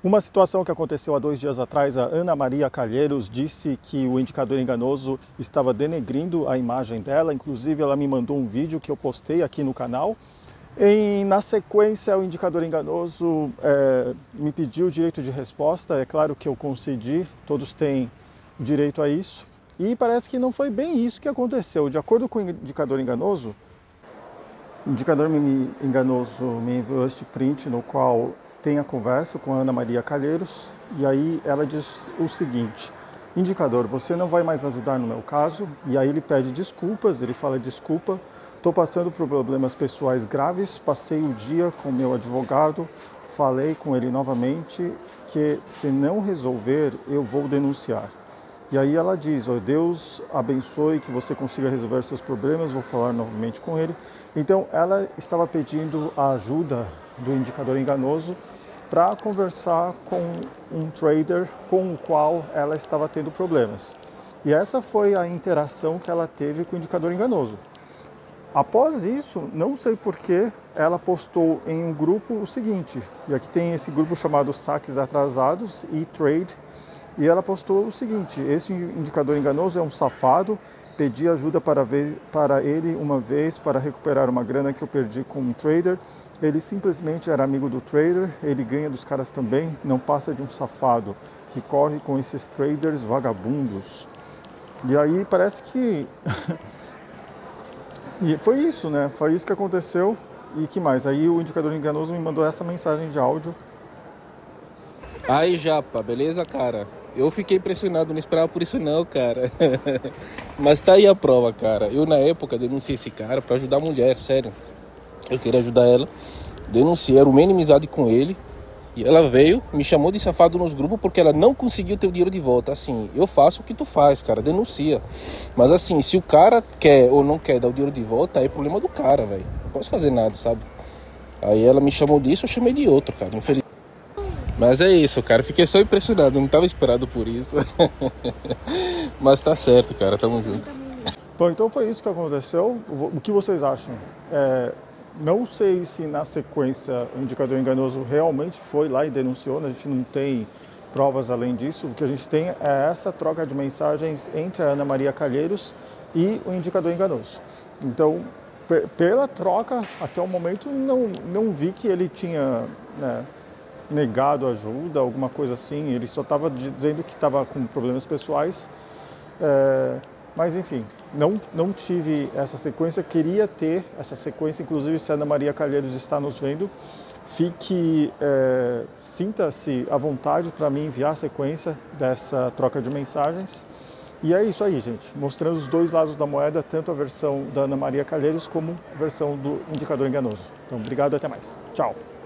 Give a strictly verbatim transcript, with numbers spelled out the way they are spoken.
Uma situação que aconteceu há dois dias atrás, a Ana Maria Calheiros disse que o indicador enganoso estava denegrindo a imagem dela, inclusive ela me mandou um vídeo que eu postei aqui no canal. E, na sequência, o indicador enganoso é, me pediu o direito de resposta, é claro que eu concedi, todos têm direito a isso, e parece que não foi bem isso que aconteceu. De acordo com o indicador enganoso, o indicador enganoso me enviou este print no qual tem a conversa com a Ana Maria Calheiros, e aí ela diz o seguinte: indicador, você não vai mais ajudar no meu caso, e aí ele pede desculpas, ele fala desculpa, estou passando por problemas pessoais graves, passei o dia com meu advogado, falei com ele novamente que se não resolver eu vou denunciar. E aí ela diz, oh, Deus abençoe que você consiga resolver seus problemas, vou falar novamente com ele. Então ela estava pedindo a ajuda do indicador enganoso para conversar com um trader com o qual ela estava tendo problemas. E essa foi a interação que ela teve com o indicador enganoso. Após isso, não sei porquê, ela postou em um grupo o seguinte, e aqui tem esse grupo chamado Saques Atrasados e Trade, e ela postou o seguinte: esse indicador enganoso é um safado, pedi ajuda para, ver, para ele uma vez para recuperar uma grana que eu perdi com um trader, ele simplesmente era amigo do trader, ele ganha dos caras também, não passa de um safado que corre com esses traders vagabundos. E aí parece que... E foi isso, né? Foi isso que aconteceu. E que mais? Aí o indicador enganoso me mandou essa mensagem de áudio. Aí, Japa, beleza, cara? Eu fiquei impressionado, não esperava por isso não, cara. Mas tá aí a prova, cara. Eu, na época, denunciei esse cara pra ajudar a mulher, sério. Eu queria ajudar ela. Denunciei, era uma inimizade com ele. E ela veio, me chamou de safado nos grupos porque ela não conseguiu ter o dinheiro de volta. Assim, eu faço o que tu faz, cara, denuncia. Mas assim, se o cara quer ou não quer dar o dinheiro de volta, aí é problema do cara, velho. Não posso fazer nada, sabe? Aí ela me chamou disso, eu chamei de outro, cara, infelizmente. Mas é isso, cara, fiquei só impressionado, não tava esperado por isso. Mas tá certo, cara, tamo junto. Bom, então foi isso que aconteceu. O que vocês acham? É... Não sei se na sequência o indicador enganoso realmente foi lá e denunciou, né? A gente não tem provas além disso. O que a gente tem é essa troca de mensagens entre a Ana Maria Calheiros e o indicador enganoso. Então, pela troca, até o momento, não, não vi que ele tinha, né, negado ajuda, alguma coisa assim. Ele só estava dizendo que estava com problemas pessoais. É... Mas enfim, não, não tive essa sequência, queria ter essa sequência, inclusive se a Ana Maria Calheiros está nos vendo, fique, é, sinta-se à vontade para me enviar a sequência dessa troca de mensagens. E é isso aí, gente, mostrando os dois lados da moeda, tanto a versão da Ana Maria Calheiros como a versão do indicador enganoso. Então, obrigado e até mais. Tchau!